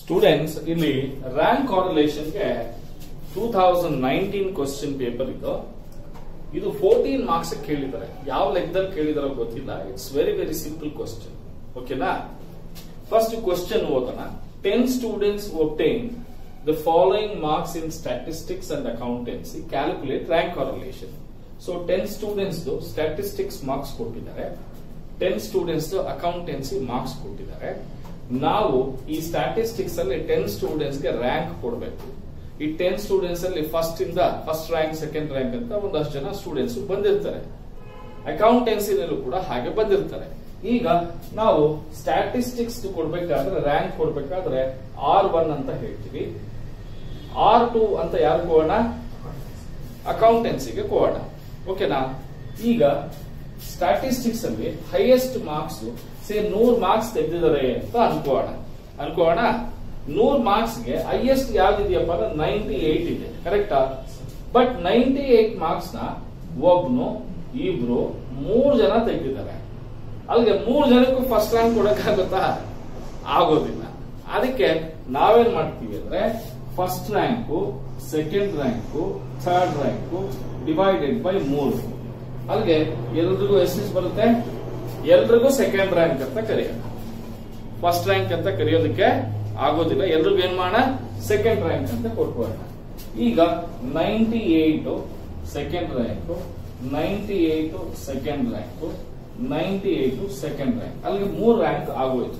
Students ಇಲ್ಲಿ rank ಕಾರ್ರಿಲೇಷನ್ಗೆ 2019 question paper ಇದು 14 marks ಕೇಳಿದ್ದಾರೆ. ಯಾವ ಲೆಕ್ಕದಲ್ಲಿ ಕೇಳಿದಾರೋ ಗೊತ್ತಿಲ್ಲ. It's very very simple question. ಓಕೆನಾ? ಫಸ್ಟ್ ಕ್ವಶನ್ ಓದೋಣ. 10 students obtain the following marks in statistics and accountancy. Calculate rank correlation. So 10 students statistics marks ಕೊಟ್ಟಿದ್ದಾರೆ, 10 ಸ್ಟೂಡೆಂಟ್ಸ್ ಅಕೌಂಟೆನ್ಸಿ ಮಾರ್ಕ್ಸ್ ಕೊಟ್ಟಿದ್ದಾರೆ. ನಾವು ಈ ಸ್ಟಾಟಿಸ್ಟಿಕ್ಸ್ ಅಲ್ಲಿ 10 ಸ್ಟೂಡೆಂಟ್ಸ್ ಗೆ ರ್ಯಾಂಕ್ ಕೊಡಬೇಕು. ಈ 10 ಸ್ಟೂಡೆಂಟ್ಸ್ ಅಲ್ಲಿ ಫಸ್ಟ್ ರ್ಯಾಂಕ್, ಸೆಕೆಂಡ್ ರ್ಯಾಂಕ್ ಅಂತ ಒಂದಷ್ಟು ಜನ ಸ್ಟೂಡೆಂಟ್ಸ್ ಬಂದಿರ್ತಾರೆ. ಅಕೌಂಟೆನ್ಸಿನಲ್ಲೂ ಕೂಡ ಹಾಗೆ ಬಂದಿರ್ತಾರೆ. ಈಗ ನಾವು ಸ್ಟಾಟಿಸ್ಟಿಕ್ಸ್ ಕೊಡ್ಬೇಕಾದ್ರೆ, ರ್ಯಾಂಕ್ ಕೊಡ್ಬೇಕಾದ್ರೆ R1 ಅಂತ ಹೇಳ್ತೀವಿ, R2 ಅಂತ ಯಾರು ಕೊಡೋಣ? ಅಕೌಂಟೆನ್ಸಿಗೆ ಕೊಡೋಣ. ಓಕೆನಾ? ಈಗ ಸ್ಟಾಟಿಸ್ಟಿಕ್ಸ್ ಅಲ್ಲಿ ಹೈಯೆಸ್ಟ್ ಮಾರ್ಕ್ಸ್ 100 ಮಾರ್ಕ್ಸ್ ತೆಗೆದಿದ್ದಾರೆ ಅಂತ ಅನ್ಕೋಣ. 100 ಮಾರ್ಕ್ಸ್ ಗೆ ಹೈಯೆಸ್ಟ್ ಯಾವ್ದಿದೆಯಪ್ಪ ಅಂದ್ರೆ 98 ಇದೆ. ಕರೆಕ್ಟಾ? ಬಟ್ 98 ಮಾರ್ಕ್ಸ್ ನ ಒಬ್ನು, ಇಬ್ರು, 3 ಜನ ತೆಗೆದಿದ್ದಾರೆ. ಅಲ್ಲಿಗೆ 3 ಜನಕ್ಕೂ ಫಸ್ಟ್ ರ್ಯಾಂಕ್ ಕೊಡಕ್ಕಾಗುತ್ತಾ? ಆಗೋದಿಲ್ಲ. ಅದಕ್ಕೆ ನಾವೇನ್ ಮಾಡ್ತೀವಿ ಅಂದ್ರೆ first rank, second rank, third rank divided by 3. ಅಲ್ಲಿಗೆ ಎಲ್ರಿಗೂ ಎಷ್ಟು ಬರುತ್ತೆ? ಎಲ್ರಿಗೂ ಸೆಕೆಂಡ್ ರ್ಯಾಂಕ್ ಅಂತ ಕರೆಯೋಣ. ಫಸ್ಟ್ ರ್ಯಾಂಕ್ ಅಂತ ಕರೆಯೋದಕ್ಕೆ ಆಗೋದಿಲ್ಲ. ಎಲ್ರಿಗೂ ಏನ್ ಮಾಡೋಣ? ಸೆಕೆಂಡ್ ರ್ಯಾಂಕ್ ಅಂತ ಕೊಟ್ಬೋಣ. ಈಗ 98 second rank, 98 second rank, 98 second rank. ಅಲ್ಲಿಗೆ 3 ರ್ಯಾಂಕ್ ಆಗೋಯ್ತು.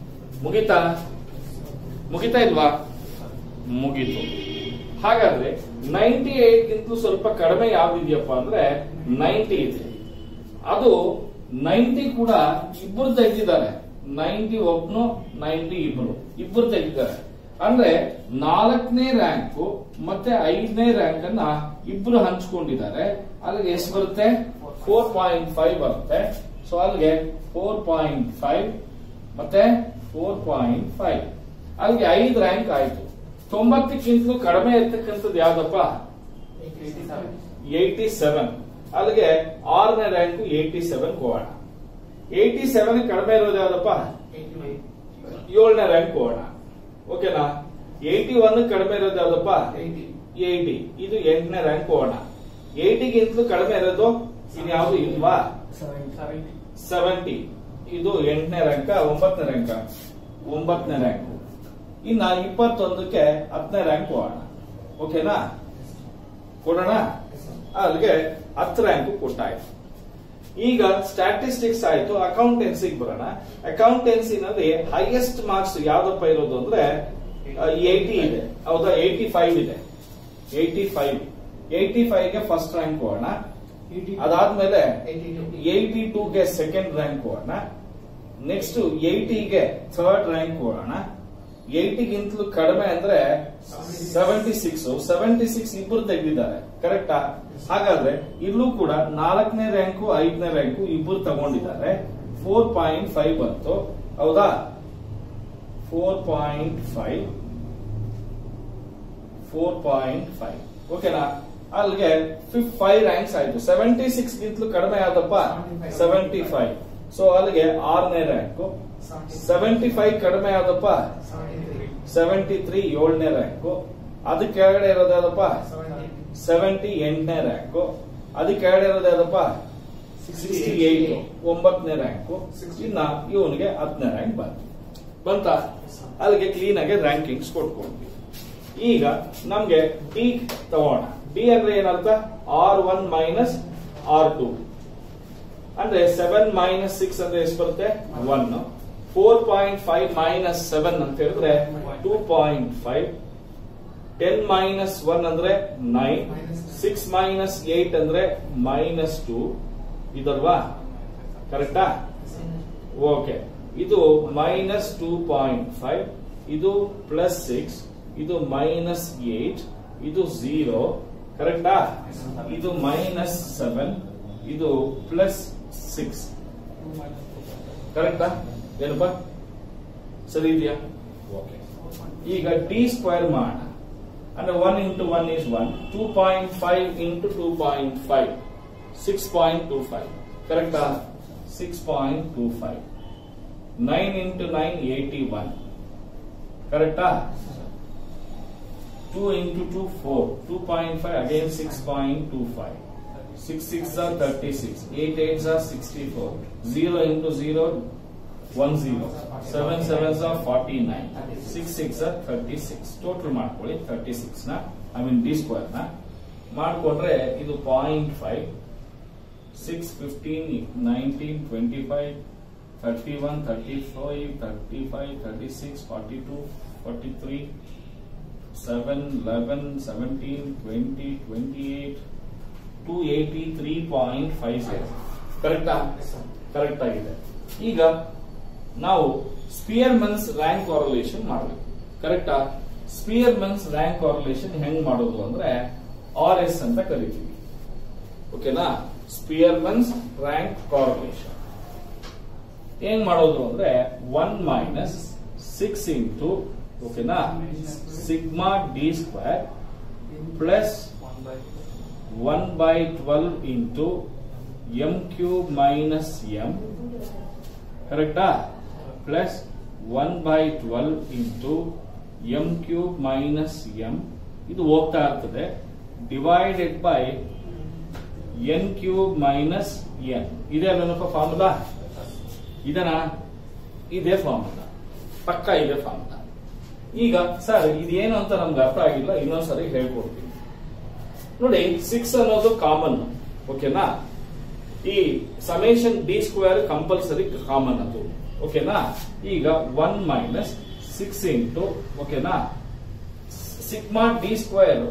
ಮುಗಿತಾ ಇಲ್ವಾ? ಮುಗೀತು. ಹಾಗಾದ್ರೆ 98 ಗಿಂತಲೂ ಸ್ವಲ್ಪ ಕಡಿಮೆ ಯಾವ್ದಿದೆಯಪ್ಪ ಅಂದ್ರೆ 90 ಇದೆ. ಅದು 90 ಕೂಡ ಇಬ್ಬರು ತೆಗೆದಿದ್ದಾರೆ. 90 ಒಬ್ನು, 90 ಇಬ್ರು ತೆಗೆದಿದ್ದಾರೆ. ಅಂದ್ರೆ 4ನೇ ರ್ಯಾಂಕ್ ಮತ್ತೆ 5ನೇ ರ್ಯಾಂಕ್ ಅನ್ನ ಇಬ್ರು ಹಂಚ್ಕೊಂಡಿದ್ದಾರೆ. ಅಲ್ಲಿಗೆ ಎಷ್ಟು ಬರುತ್ತೆ? 4.5 ಬರುತ್ತೆ. ಸೊ ಅಲ್ಲಿಗೆ 4.5 ಮತ್ತೆ 4.5, ಅಲ್ಲಿಗೆ 5 ರ್ಯಾಂಕ್ ಆಯ್ತು. 90ಕ್ಕಿಂತಲೂ ಕಡಿಮೆ ಇರ್ತಕ್ಕಂಥದ್ದು ಯಾವ್ದಪ್ಪ? 87. ಅಲ್ಲಿಗೆ 6ನೇ ರ್ಯಾಂಕ್ 87 ಹೋಗೋಣ. 87 ಕಡಿಮೆ ಇರೋದು ಯಾವ್ದಪ್ಪ? 7ನೇ ರ್ಯಾಂಕ್ ಹೋಗೋಣ. ಓಕೆನಾ? 81 ಕಡಿಮೆ ಇರೋದು ಯಾವ್ದಪ್ಪ? 80. ಇದು 8ನೇ ರ್ಯಾಂಕ್ ಹೋಗೋಣ. 80ಗಿಂತಲೂ ಕಡಿಮೆ ಇರೋದು ಇನ್ಯಾವುದು ಇಲ್ವಾ? 70. ಇದು 8ನೇ ರ್ಯಾಂಕ್, 9ನೇ ರ್ಯಾಂಕ್, 9ನೇ ರ್ಯಾಂಕ್. ಇನ್ನ 21ಕ್ಕೆ 10ನೇ ರ್ಯಾಂಕ್ ಹೋಗೋಣ. ಓಕೆನಾ? ಕೊಡೋಣ. ಅಲ್ಲಿಗೆ 10 ರ್ಯಾಂಕ್ ಕೊಟ್ಟಾಯ್ತು. ಈಗ ಸ್ಟಾಟಿಸ್ಟಿಕ್ಸ್ ಆಯ್ತು. ಅಕೌಂಟೆನ್ಸಿಗೆ ಬರೋಣ. ಅಕೌಂಟೆನ್ಸಿನಲ್ಲಿ ಹೈಯೆಸ್ಟ್ ಮಾರ್ಕ್ಸ್ ಯಾವ್ದಪ್ಪ ಇರೋದು ಅಂದ್ರೆ 80 ಇದೆ. ಹೌದಾ? 85 ಇದೆ. 85ಗೆ ಫಸ್ಟ್ ರ್ಯಾಂಕ್ ಹೋಗೋಣ. ಅದಾದ್ಮೇಲೆ 82ಗೆ ಸೆಕೆಂಡ್ ರ್ಯಾಂಕ್ ಹೋಗೋಣ. ನೆಕ್ಸ್ಟ್ 80ಗೆ ಥರ್ಡ್ ರ್ಯಾಂಕ್ ಹೋಗೋಣ. 80ಗಿಂತಲೂ ಕಡಿಮೆ ಅಂದ್ರೆ 76 ಇಬ್ರು ತೆಗೆದಿದ್ದಾರೆ. ಕರೆಕ್ಟಾ? ಹಾಗಾದ್ರೆ ಇಲ್ಲೂ ಕೂಡ 4ನೇ ರ್ಯಾಂಕು 5ನೇ ರ್ಯಾಂಕು ಇಬ್ರು ತಗೊಂಡಿದ್ದಾರೆ. 4.5 ಬಂತು. ಹೌದಾ? 4.5. ಓಕೆನಾ? ಅಲ್ಲಿಗೆ 5 ರ್ಯಾಂಕ್ಸ್ ಆಯ್ತು. 76ಗಿಂತಲೂ ಕಡಿಮೆ ಯಾವ್ದಪ್ಪ? 75. ಸೊ ಅಲ್ಲಿಗೆ 6ನೇ ರ್ಯಾಂಕು. 75 ಕಡಿಮೆ ಯಾವ್ದಪ್ಪ? 73 7ನೇ ರ್ಯಾಂಕು. ಅದಕ್ಕೆ ಕೆಳಗಡೆ ಇರೋದು ಯಾವ್ದಪ್ಪ? 70 8ನೇ ರ್ಯಾಂಕು. ಅದಕ್ಕೆ ಕೆಳಗಡೆ ಇರೋದು ಯಾವ್ದಪ್ಪ? 68 9ನೇ ರ್ಯಾಂಕು. ಇನ್ನ ಇವನಿಗೆ 10ನೇ ರ್ಯಾಂಕ್ ಬಂತ. ಅಲ್ಲಿಗೆ ಕ್ಲೀನ್ ಆಗಿ ರ್ಯಾಂಕಿಂಗ್ಸ್ ಕೊಟ್ಕೊಂಡ್ವಿ. ಈಗ ನಮ್ಗೆ ಡಿ ತಗೋಣ. ಡಿ ಅಂದ್ರೆ ಏನರ್ಥ? R1 ಮೈನಸ್ R2 ಅಂದ್ರೆ 7 ಮೈನಸ್ 6 ಅಂದ್ರೆ ಎಷ್ಟು ಬರುತ್ತೆ? 1. 4.5 ಮೈನಸ್ 7 ಅಂತ ಹೇಳಿದ್ರೆ 2.5. 10 ಮೈನಸ್ 1 ಅಂದ್ರೆ 9. 6 ಮೈನಸ್ 8 ಅಂದ್ರೆ -2. ಇದಲ್ವಾ? ಕರೆಕ್ಟಾ? ಓಕೆ. ಇದು -2.5, ಇದು +6, ಇದು -8, ಇದು 0. ಕರೆಕ್ಟಾ? ಇದು -7, ಇದು +6. ಕರೆಕ್ಟಾ? ಏನಪ್ಪ? ಸರಿ ಇದೆಯಾ? ಓಕೆ. ಈಗ ಡಿ ಸ್ಕ್ವೇರ್ ಮಾಡೋಣ. ಅಂದ್ರೆ 1 into 1 is 1. 2.5 into 2.5 6.25. ಕರೆಕ್ಟಾ? 6.25. 9 into 9 81. ಕರೆಕ್ಟಾ? 2 into 2 4, 2.5 again 6.25, 6 6 are 36, 8 8s are 64, 0 into 0 1 0, 7 7s are 49, 6 6 are 36. Total ಮಾಡ್ಕೊಳ್ಳಿ 36 ನ ಐ ಮೀನ್ ಡಿ ಸ್ಕ್ವೇರ್ ನ ಮಾಡ್ಕೊಂಡ್ರೆ ಇದು 0.5, 6 15 19 25 31 35 35 36 42 43 7 11 17 20 28 283.50. ಕರೆಕ್ಟಾ? ಕರೆಕ್ಟ್ ಆಗಿದೆ. ಈಗ ನಾವು ಸ್ಪಿಯರ್ಮನ್ಸ್ ರ್ಯಾಂಕ್ ಕಾರಲೇಷನ್ ಮಾಡಬೇಕು. ಕರೆಕ್ಟಾ? ಸ್ಪಿಯರ್ಮನ್ಸ್ ರ್ಯಾಂಕ್ ಕಾರಲೇಷನ್ ಹೆಂಗ್ ಮಾಡೋದು ಅಂದ್ರೆ RS ಅಂತ ಕರಿತೀವಿ. ಓಕೆನಾ? ಸ್ಪಿಯರ್ಮನ್ಸ್ ರ್ಯಾಂಕ್ ಕಾರಲೇಷನ್ ಏನ್ ಮಾಡೋದು ಅಂದ್ರೆ 1 ಮೈನಸ್ 6 ಇಂಟು ಓಕೆನಾ sigma d square plus 1/12 into m cube minus m, ಕರೆಕ್ಟಾ? Plus 1/12 into m cube minus m, ಇದು ಹೋಗ್ತಾ ಇರ್ತದೆ, divided by n cube minus n. ಇದೆ ಅಲ್ಲಪ್ಪ ಫಾರ್ಮುಲಾ? ಇದನ್ನ ಇದೇ ಫಾರ್ಮುಲಾ, ಪಕ್ಕ ಇದೆ ಫಾರ್ಮುಲಾ. ಈಗ ಸರ್ ಇದೇನು ಅಂತ ನಮ್ಗೆ ಅರ್ಥ ಆಗಿಲ್ಲ, ಇನ್ನೊಂದ್ಸರಿ ಹೇಳ್ಕೊಡ್ತೀನಿ ನೋಡಿ. 6 ಅನ್ನೋದು ಕಾಮನ್, ಓಕೆನಾ? ಈ summation d square compulsory common ಅದು, ಓಕೆನಾ? ಈಗ 1 ಮೈನಸ್ 6 ಇಂಟು ಓಕೆನಾ sigma d square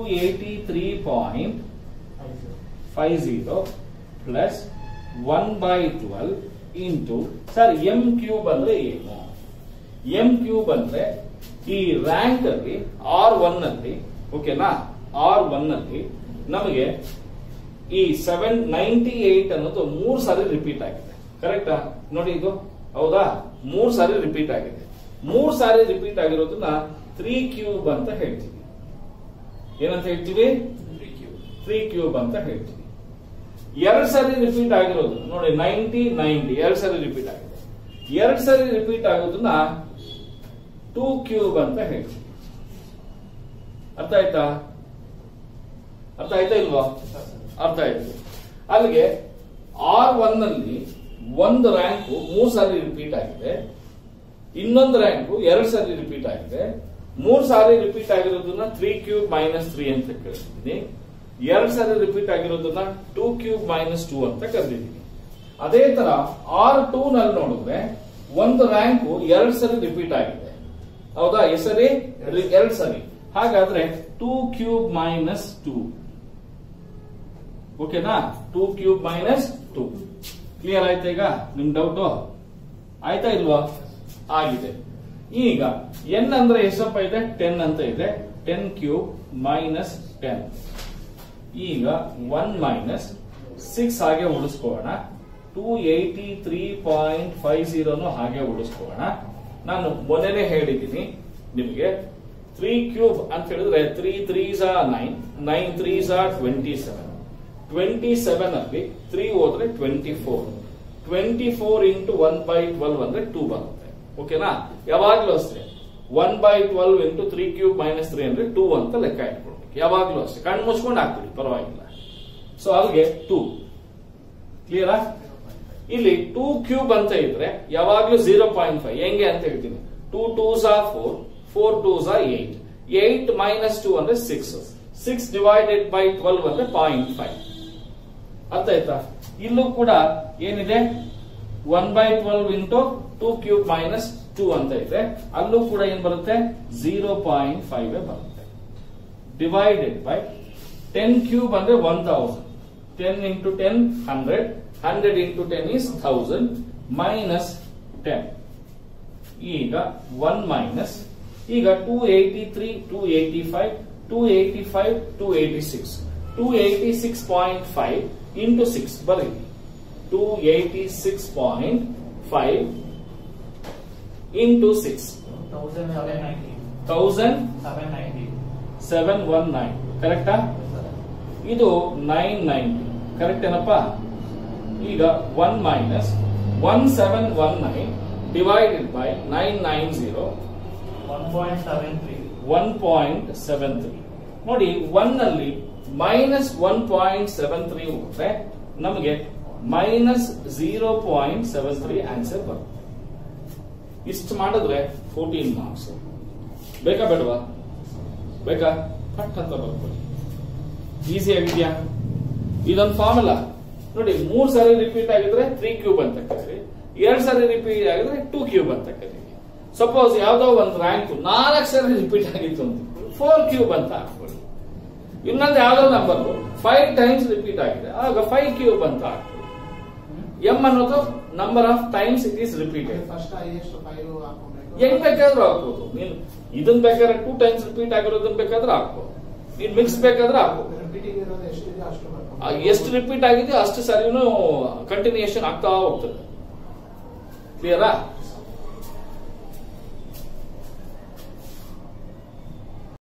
283.50 plus 1/12 into sir m cube ಅಂದ್ರೆ ಏನು? ಎಂ ಕ್ಯೂಬ್ ಅಂದ್ರೆ ಈ ರ್ಯಾಂಕ್ ಅಲ್ಲಿ R1 ಅಲ್ಲಿ ಓಕೆನಾ R1 ಅಲ್ಲಿ ನಮಗೆ ಈ 798 ಅನ್ನೋದು 3 ಸಾರಿ ರಿಪೀಟ್ ಆಗಿದೆ. ಕರೆಕ್ಟಾ? ನೋಡಿ ಇದು ಹೌದಾ? 3 ಸಾರಿ ರಿಪೀಟ್ ಆಗಿದೆ. 3 ಸಾರಿ ರಿಪೀಟ್ ಆಗಿರೋದನ್ನ 3 ಕ್ಯೂಬ್ ಅಂತ ಹೇಳ್ತೀವಿ. ಏನಂತ ಹೇಳ್ತೀವಿ? 3 ಕ್ಯೂಬ್ ಅಂತ ಹೇಳ್ತೀವಿ. 2 ಸಾರಿ ರಿಪೀಟ್ ಆಗಿರೋದು ನೋಡಿ 90 90 2 ಸಾರಿ ರಿಪೀಟ್ ಆಗಿದೆ. 2 ಸಾರಿ ರಿಪೀಟ್ ಆಗೋದನ್ನ 2 ಕ್ಯೂಬ್ ಅಂತ ಹೇಳ್ತೀವಿ. ಅರ್ಥ ಆಯ್ತಾ? ಅರ್ಥ ಆಯ್ತಾ ಇಲ್ವಾ? ಅರ್ಥ ಆಯ್ತು. ಅಲ್ಲಿಗೆ R1 ನಲ್ಲಿ ಒಂದು ರ್ಯಾಂಕು 3 ಸಾರಿ ರಿಪೀಟ್ ಆಗಿದೆ, ಇನ್ನೊಂದು ರ್ಯಾಂಕು 2 ಸಾರಿ ರಿಪೀಟ್ ಆಗಿದೆ. 3 ಸಾರಿ ರಿಪೀಟ್ ಆಗಿರೋದನ್ನ 3 ಕ್ಯೂಬ್ ಮೈನಸ್ 3 ಅಂತ ಕರೆದಿದ್ದೀನಿ. 2 ಸಾರಿ ರಿಪೀಟ್ ಆಗಿರೋದನ್ನ 2 ಕ್ಯೂಬ್ ಮೈನಸ್ 2 ಅಂತ ಕರೆದಿದ್ದೀನಿ. ಅದೇ ತರ R2 ನಲ್ಲಿ ನೋಡಿದ್ರೆ ಒಂದು ರ್ಯಾಂಕು 2 ಸಾರಿ ರಿಪೀಟ್ ಆಗಿದೆ, ಹೌದಾ? ಸರಿ 2 ಸಾರಿ. ಹಾಗಾದ್ರೆ 2 ಕ್ಯೂಬ್ ಮೈನಸ್ 2, ಓಕೆನಾ? 2 ಕ್ಯೂಬ್ ಮೈನಸ್ 2. ಕ್ಲಿಯರ್ ಆಯ್ತಾ? ಈಗ ನಿಮ್ ಡೌಟ್ ಆಯ್ತಾ ಇಲ್ವಾ? ಆಗಿದೆ. ಈಗ n ಅಂದ್ರೆ ಎಷ್ಟಪ್ಪ ಇದೆ? 10 ಅಂತ ಇದೆ. 10 ಕ್ಯೂಬ್ ಮೈನಸ್ 10. ಈಗ 1 ಮೈನಸ್ 6 ಹಾಗೆ ಉಳಿಸ್ಕೋಣ, 283.50 ಹಾಗೆ ಉಳಿಸ್ಕೋಣ. ನಾನು ಮೊದಲೇ ಹೇಳಿದ್ದೀನಿ ನಿಮಗೆ 3 ಕ್ಯೂಬ್ ಅಂತ ಹೇಳಿದ್ರೆ 3 3s are 9, 9 3s are 27. 27 ಅಲ್ಲಿ 3 ಹೋದ್ರೆ 24. 24 ಇಂಟು 1/12 ಅಂದ್ರೆ 2 ಬರುತ್ತೆ, ಓಕೆನಾ? ಯಾವಾಗ್ಲೂ ಅಷ್ಟೇ 1/12 ಇಂಟು 3 ಕ್ಯೂಬ್ ಮೈನಸ್ 3 ಅಂದ್ರೆ 2 ಅಂತ ಲೆಕ್ಕ ಇಟ್ಕೊಳ್ಬೇಕು. ಯಾವಾಗ್ಲೂ ಅಷ್ಟೇ ಕಣ್ಣು ಮುಚ್ಕೊಂಡು ಹಾಕ್ಬಿಡಿ, ಪರವಾಗಿಲ್ಲ. ಸೊ ಅಲ್ಲಿಗೆ 2 ಕ್ಲಿಯರಾ? ಇಲ್ಲಿ 2 ಕ್ಯೂಬ್ ಅಂತ ಇದ್ರೆ ಯಾವಾಗ್ಲೂ 0.5 ಹೆಂಗೆ ಅಂತ ಹೇಳ್ತೀನಿ. 2 2s are 4, 4 2s are 8, 8 minus 2 ಅಂದ್ರೆ 6, 6 ಡಿವೈಡೆಡ್ ಬೈ 12 ಅಂದ್ರೆ 0.5. ಅರ್ಥ ಆಯ್ತಾ? ಇಲ್ಲೂ ಕೂಡ ಏನಿದೆ 1/12 ಇಂಟು 2 ಕ್ಯೂಬ್ ಮೈನಸ್ 2 ಅಂತ ಇದೆ. ಅಲ್ಲೂ ಕೂಡ ಏನ್ ಬರುತ್ತೆ? 0.5 ಬರುತ್ತೆ. ಡಿವೈಡೆಡ್ ಬೈ 10 ಕ್ಯೂಬ್ ಅಂದ್ರೆ 1000, 10 ಇಂಟು 10 100, 100 ಇಂಟು 10 is 1000 ಮೈನಸ್ 10. ಈಗ 1 ಮೈನಸ್ ಈಗ 283 285 285 286 286.5 ಇಂಟು 6 ಬರೀರಿ. 286.5 ಇಂಟು 6 1719 ಕರೆಕ್ಟಾ? ಇದು 990 ಕರೆಕ್ಟ್ ಏನಪ್ಪ? ಈಗ 1 ಮೈನಸ್ 1719 ಡಿವೈಡೆಡ್ ಬೈ 990 1.73 ನೋಡಿ 1 ನಲ್ಲಿ -1.73 ಹೋದ್ರೆ ನಮಗೆ -0.73 ಆನ್ಸರ್ ಬರುತ್ತೆ. ಇಷ್ಟು ಮಾಡಿದ್ರೆ 14 ಮಾರ್ಕ್ಸ್. ಬೇಕಾ ಬೇಡವಾ? ಬೇಕಾ? ಪಟ್ ಅಂತ ಬರ್ಕೊಳ್ಳಿ. ಈಸಿ ಆಗಿದ್ಯಾ? ಇದೊಂದು ಫಾರ್ಮುಲಾ ನೋಡಿ. 3 ಸಾರಿ ರಿಪೀಟ್ ಆಗಿದ್ರೆ 3 ಕ್ಯೂಬ್ ಅಂತ ಕರೀರಿ, 2 ಸಾರಿ ರಿಪೀಟ್ ಆಗಿದ್ರೆ 2 ಕ್ಯೂಬ್ ಅಂತ ಕರೀರಿ. ಸಪೋಸ್ ಯಾವ್ದೋ ಒಂದು ರ್ಯಾಂಕ್ 4 ಸಾರಿ ರಿಪೀಟ್ ಆಗಿತ್ತು ಅಂತ 4 ಕ್ಯೂಬ್ ಅಂತ ಹಾಕೊಳ್ಳಿ. ಇನ್ನೊಂದು ಯಾವ್ದೋ ನಂಬರ್ 5 ಟೈಮ್ಸ್ ರಿಪೀಟ್ ಆಗಿದೆ, ಆಗ 5 ಕ್ಯೂಬ್ ಅಂತ ಹಾಕೊಳ್ಳಿ. ಎಂ ಅನ್ನೋದು number of times it is repeated. ಹೆಂಗ್ ಬೇಕಾದ್ರೂ ಹಾಕ್ಬೋದು. ನೀನು ಇದನ್ ಬೇಕಾದ್ರೆ 2 ಟೈಮ್ಸ್ ರಿಪೀಟ್ ಆಗಿರೋದನ್ನ ಬೇಕಾದ್ರೆ ಹಾಕ್ಬೋದು. ನೀನ್ ಮಿಕ್ಸ್ ಬೇಕಾದ್ರೆ ಹಾಕ್ಬೋದು. ಎಷ್ಟು ರಿಪೀಟ್ ಆಗಿದೆಯೋ ಅಷ್ಟು ಸಾರಿನೂ ಕಂಟಿನ್ಯೂಯೇಷನ್ ಆಗ್ತಾ ಹೋಗ್ತದೆ. ಕ್ಲಿಯರಾ?